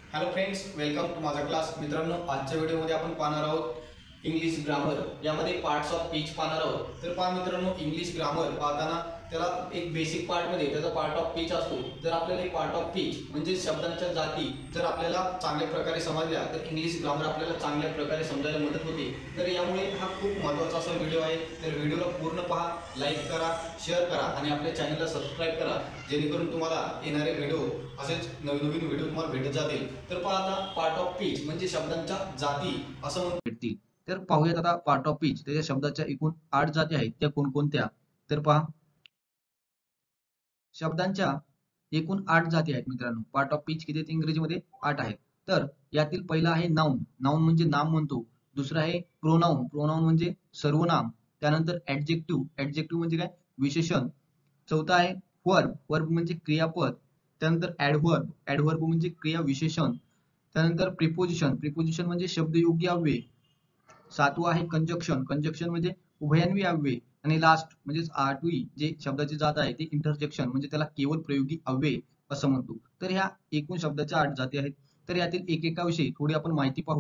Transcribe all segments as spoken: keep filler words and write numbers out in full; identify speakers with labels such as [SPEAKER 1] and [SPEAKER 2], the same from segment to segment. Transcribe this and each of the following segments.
[SPEAKER 1] Hello friends, welcome to माझा class. मित्रांनो, आजच्या व्हिडिओमध्ये आपण पाहणार आहोत इंग्लिश ग्रामर. यामध्ये पार्ट्स ऑफ स्पीच पाहणार आहोत. तर पहा मित्रांनो, इंग्लिश ग्रामर पाहताना त्याला एक बेसिक पार्टमध्ये त्याचा पार्ट ऑफ स्पीच असतो. जर आपल्याला एक पार्ट ऑफ स्पीच म्हणजे शब्दांच्या जाती जर आपल्याला चांगल्या प्रकारे समजल्या तर इंग्लिश ग्रामर आपल्याला चांगल्या प्रकारे समजायला मदत होते. तर यामुळे हा खूप महत्त्वाचा असा व्हिडिओ आहे. तर व्हिडिओला पूर्ण पहा, लाईक करा, शेअर करा आणि आपल्या चॅनलला सबस्क्राईब करा, जेणेकरून तुम्हाला येणारे व्हिडिओ असेच नवीन नवीन व्हिडिओ तुम्हाला भेटत जातील. तर पहा आता पार्ट ऑफ स्पीच म्हणजे शब्दांच्या जाती असं म्हणून भेटतील. तर पाहूयात आता पार्ट ऑफ स्पीच त्याच्या शब्दाच्या एकूण आठ जाती आहेत त्या कोणकोणत्या. तर पहा, शब्दांच्या एकूण आठ जाती आहेत मित्रांनो. पार्ट ऑफ स्पीच किती आहेत इंग्रजीमध्ये? आठ आहेत. तर यातील पहिला आहे नाउन. नाउन म्हणजे नाम म्हणतो. दुसरा आहे प्रोनाउन. प्रोनाउन म्हणजे सर्वनाम. त्यानंतर ऍडजेक्टिव्ह. ऍडजेक्टिव्ह म्हणजे काय? विशेषण. चौथा आहे वर्ब. वर्ब म्हणजे क्रियापद. त्यानंतर ऍडव्हर्ब. ऍडव्हर्ब म्हणजे क्रिया विशेषण. त्यानंतर प्रिपोजिशन. प्रिपोजिशन म्हणजे शब्दयोगी अव्यय. सातवा आहे कंजक्शन. कंजक्शन म्हणजे उभयान्वी अव्यय. आणि लास्ट म्हणजे आठवी जे शब्दाची जात आहे ते इंटरजेक्शन म्हणजे त्याला केवळ प्रयोगी अव्यय असं म्हणतो. तर ह्या एकूण शब्दाच्या आठ जाती आहेत. तर यातील एकेकाविषयी थोडी आपण माहिती पाहू.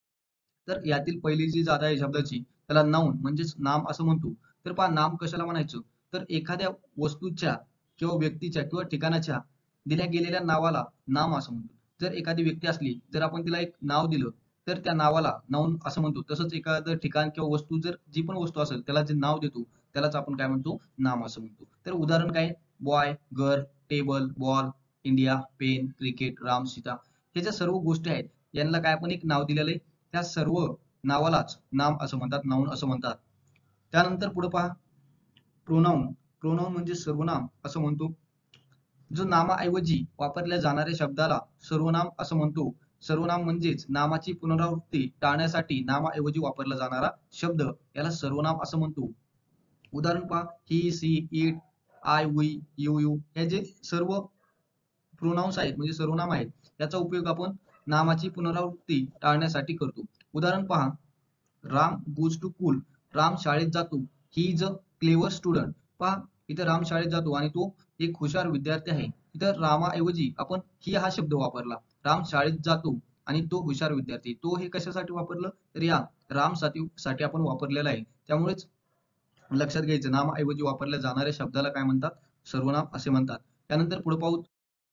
[SPEAKER 1] तर यातील पहिली जी जात आहे शब्दाची त्याला नाउन म्हणजेच नाम असं म्हणतो. तर पहा, नाम कशाला म्हणायचं? तर एखाद्या वस्तूच्या किंवा व्यक्तीच्या किंवा ठिकाणाच्या दिल्या गेलेल्या नावाला नाम असं म्हणतो. जर एखादी व्यक्ती असली, जर आपण तिला एक नाव दिलं तर त्या नावाला नाउन असं म्हणतो. तसंच एखादं ठिकाण किंवा वस्तू, जर जी पण वस्तू असेल त्याला जे नाव देतो त्यालाच आपण काय म्हणतो? नाम असं म्हणतो. तर उदाहरण काय? बॉय, घर, table, ball, India, pen, cricket, Ram, Sita. हे ज्या सर्व गोष्टी आहेत यांना काय आपण एक नाव दिलेलं आहे. त्या सर्व नावालाच नाम असं म्हणतात, नाउन असं म्हणतात. त्यानंतर पुढे पहा, प्रोनाउन. प्रोनाउन म्हणजे सर्वनाम असं म्हणतो. जो नामाऐवजी वापरल्या जाणाऱ्या शब्दाला सर्वनाम असं म्हणतो. सर्वनाम म्हणजेच नामाची पुनरावृत्ती टाळण्यासाठी नामाऐवजी वापरला जाणारा शब्द याला सर्वनाम असं म्हणतो. उदाहरण पहा, he, she, it, I, we, you, you हे जे सर्व प्रोनाउन्स आहेत म्हणजे सर्वनाम आहेत, याचा उपयोग आपण नामाची पुनरावृत्ती टाळण्यासाठी करतो. उदाहरण पहा, Ram goes to school. Ram शाळेत जातो. He is a clever student. पहा, इथं राम शाळेत जातो आणि तो एक हुशार विद्यार्थी आहे. इथं रामाऐवजी आपण ही हा शब्द वापरला. राम शाळेत जातो आणि तो हुशार विद्यार्थी. तो हे कशासाठी वापरलं? तर या राम साठी साठी आपण वापरलेलं आहे. त्यामुळेच लक्षात घ्यायचं, नामाऐवजी वापरल्या जाणाऱ्या शब्दाला काय म्हणतात? सर्वनाम असे म्हणतात. त्यानंतर पुढे पाहू,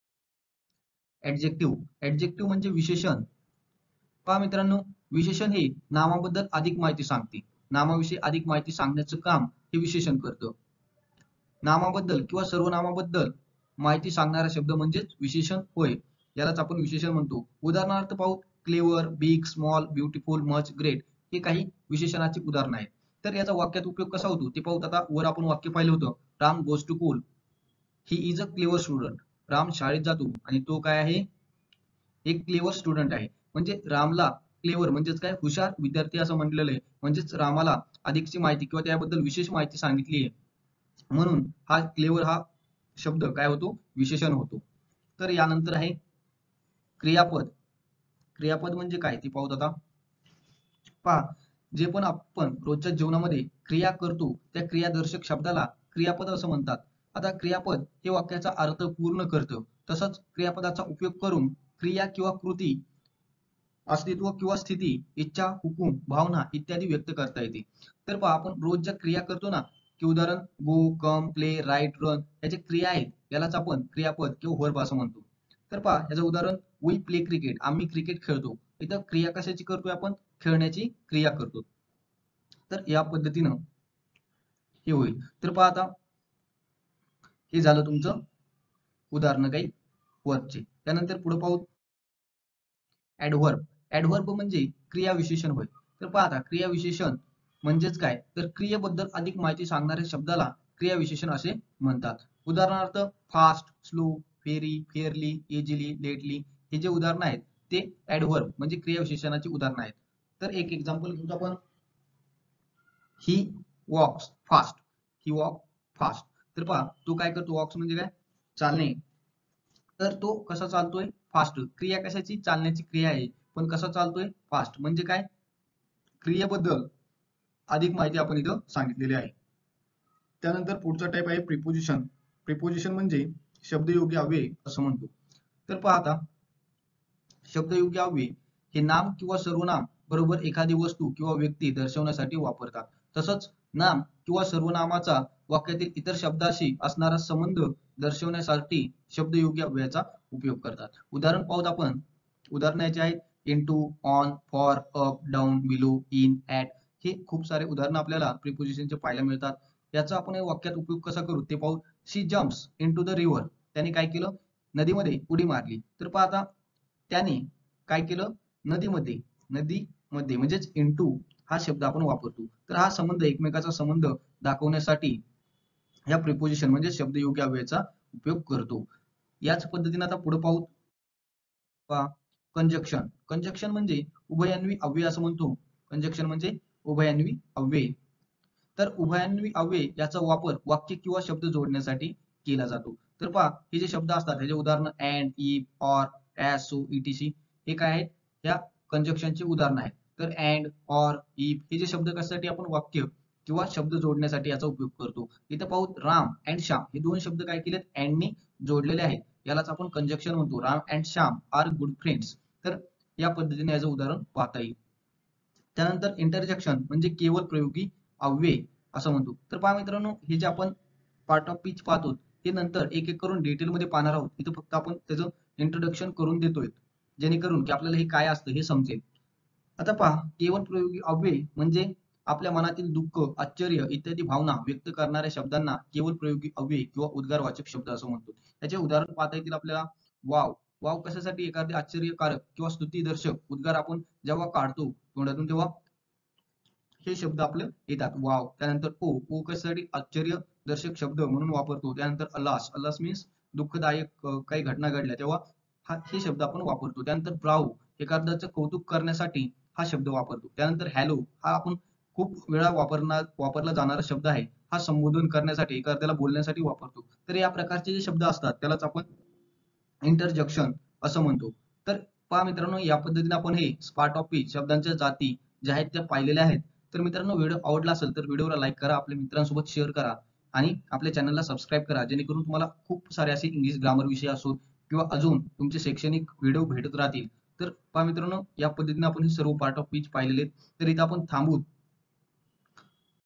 [SPEAKER 1] ऍडजेक्टिव्ह. ऍडजेक्टिव्ह म्हणजे विशेषण. पहा मित्रांनो, विशेषण हे नामाबद्दल अधिक माहिती सांगते. नामाविषयी अधिक माहिती सांगण्याचं काम हे विशेषण करतं. नामाबद्दल किंवा सर्वनामाबद्दल माहिती सांगणारा शब्द म्हणजेच विशेषण होय. यालाच आपण विशेषण म्हणतो. उदाहरणार्थ पाहू, clever, big, small, beautiful, much, great हे काही विशेषणाची उदाहरणं आहेत. तर याचा वाक्यात उपयोग कसा होतो ते पाहू. आता वर आपण वाक्य पाहिलं होतं, Ram goes to school. He is a clever student. Ram शाळेत जातो आणि तो काय आहे? एक क्लेवर स्टुडंट आहे. म्हणजे रामला क्लेवर म्हणजेच काय? हुशार विद्यार्थी असं म्हटलेलं आहे. म्हणजेच रामाला अधिकची माहिती किंवा त्याबद्दल विशेष माहिती सांगितली आहे. म्हणून हा क्लेवर हा शब्द काय होतो? विशेषण होतो. तर यानंतर आहे क्रियापद. क्रियापद म्हणजे काय ते पाहूत आता. पहा, जे पण आपण रोजच्या जीवनामध्ये क्रिया करतो त्या क्रियादर्शक शब्दाला क्रियापद असं म्हणतात. आता क्रियापद हे वाक्याचा अर्थ पूर्ण करतं. तसंच क्रियापदाचा उपयोग करून क्रिया किंवा कृती, अस्तित्व किंवा स्थिती, इच्छा, हुकूम, भावना इत्यादी व्यक्त करता येते. तर पहा, आपण रोज ज्या क्रिया करतो ना, की उदाहरण go, come, play, write, run या ज्या क्रिया आहेत यालाच आपण क्रियापद किंवा वर्ब असं म्हणतो. तर पहा, याचं उदाहरण वी प्ले क्रिकेट. आम्ही क्रिकेट खेळतो. इथं क्रिया कशाची करतोय आपण? खेळण्याची क्रिया करतो. तर या पद्धतीनं हे होईल. तर पहा आता, हे झालं तुमचं उदाहरण काही वर्बचे. त्यानंतर पुढे पाहू, ऍडव्हर्ब. ऍडव्हर्ब म्हणजे क्रियाविशेषण होय. तर पहा आता, क्रियाविशेषण म्हणजेच काय? तर क्रियेबद्दल अधिक माहिती सांगणाऱ्या शब्दाला क्रियाविशेषण असे म्हणतात. उदाहरणार्थ fast, slow, very, fairly, easily, lately हे जे उदाहरण आहेत ते ऍडव्हर्ब म्हणजे क्रियाविशेषणाची उदाहरणं आहेत. तर एक एक्झाम्पल घेऊ आपण, he walks fast. He walk fast. तर पहा, तो काय करतो? वॉक्स म्हणजे काय? चालणे. तर तो कसा चालतोय? फास्ट. क्रिया कशाची? चालण्याची क्रिया आहे. पण कसा चालतोय? फास्ट. म्हणजे काय? क्रियेबद्दल अधिक माहिती आपण इथं सांगितलेली आहे. त्यानंतर पुढचा टाईप आहे प्रिपोजिशन. प्रिपोजिशन म्हणजे शब्दयोगी अव्यय असं म्हणतो. तर पहा आता, शब्दयोगी अव्यय हे नाम किंवा सर्वनाम बरोबर एखादी वस्तू किंवा व्यक्ती दर्शवण्यासाठी वापरतात. तसंच नाम किंवा सर्वनामाचा वाक्यातील इतर शब्दाशी असणारा संबंध दर्शवण्यासाठी शब्दयोगी अव्ययाचा उपयोग करतात. उदाहरण पाहूत आपण. उदाहरण याचे आहेत into, on, for, up, down, below, in, at. हे खूप सारे उदाहरणं आपल्याला प्रिपोजिशनचे पाहायला मिळतात. याचा आपण या वाक्यात उपयोग कसा करू ते पाहू. She jumps into the river. त्याने काय केलं? नदीमध्ये उडी मारली. तर पहा आता त्याने काय केलं? नदीमध्ये नदीमध्ये म्हणजेच इनटू हा शब्द आपण वापरतो. तर हा संबंध एकमेकाचा संबंध दाखवण्यासाठी या प्रिपोजिशन म्हणजे शब्दयोगी अव्ययाचा उपयोग करतो. याच पद्धतीने आता पुढे पाहू. पहा कंजक्शन. कंजक्शन म्हणजे उभयान्वी अव्यय असं म्हणतो. कंजक्शन म्हणजे उभयान्वी अव्यय. तर उभयान्वी अव्यय याचा वापर वाक्य किंवा शब्द जोडण्यासाठी केला जातो. तर पहा हे जे शब्द असतात त्याचे उदाहरण and, if, or, as, so, etc हे काय आहेत? या कंजक्शनचे उदाहरण आहेत. तर अँड, ऑर, इफ हे जे शब्द कशासाठी आपण वाक्य किंवा शब्द जोडण्यासाठी याचा उपयोग करतो. इथं पाहू राम अँड श्याम हे दोन शब्द काय केलेत? अँडनी जोडलेले आहेत. यालाच आपण कंजक्शन म्हणतो. Ram and Shyam are good friends. तर या पद्धतीने याचं उदाहरण पाहता येईल. त्यानंतर इंटरजेक्शन म्हणजे केवळ प्रयोगी अव्यय असं म्हणतो. तर पहा मित्रांनो हे जे आपण पार्ट ऑफ स्पीच पाहतो हे नंतर एक एक करून डिटेलमध्ये पाहणार आहोत. इथं फक्त आपण त्याचं इंट्रोडक्शन करून देतोय जेणेकरून की आपल्याला हे काय असतं हे समजेल. आता पहा केवळ प्रयोगी अव्यय म्हणजे आपल्या मनातील दुःख, आश्चर्य इत्यादी भावना व्यक्त करणाऱ्या शब्दांना केवळ प्रयोगी अव्यय किंवा उद्गारवाचक शब्द असं म्हणतो. याचे उदाहरण पाहता येतील आपल्याला. वाव. वाव कशासाठी? एखादे आश्चर्यकारक किंवा स्तुतीदर्शक उद्गार आपण जेव्हा काढतो तोंडातून तेव्हा हे शब्द आपले येतात. वाव. त्यानंतर ओ. ओ कशासाठी? आश्चर्यदर्शक शब्द म्हणून वापरतो. त्यानंतर अलास. अलास मीन्स दुःखदायक काही घटना घडल्या तेव्हा हा हे शब्द आपण वापरतो. त्यानंतर प्राऊड एखाद्याचं कौतुक करण्यासाठी हा शब्द वापरतो. त्यानंतर हॅलो हा आपण खूप वेळा वापरणार वापरला जाणारा शब्द आहे. हा संबोधन करण्यासाठी एखाद्याला बोलण्यासाठी वापरतो. तर या प्रकारचे जे शब्द असतात त्यालाच आपण इंटरजेक्शन असं म्हणतो. तर पहा मित्रांनो या पद्धतीने आपण हे पार्ट ऑफ स्पीच शब्दांच्या जाती ज्या आहेत त्या पाहिलेल्या आहेत. तर मित्रांनो व्हिडिओ आवडला असेल तर व्हिडिओला लाईक करा, आपल्या मित्रांसोबत शेअर करा आणि आपल्या चॅनलला सबस्क्राईब करा जेणेकरून तुम्हाला खूप सारे असे इंग्लिश ग्रामर विषय असो किंवा अजून तुमचे शैक्षणिक व्हिडिओ भेटत राहतील. तर पहा मित्रांनो या पद्धतीने आपण हे सर्व पार्ट ऑफ स्पीच पाहिलेले आहेत. तर इथं आपण थांबू.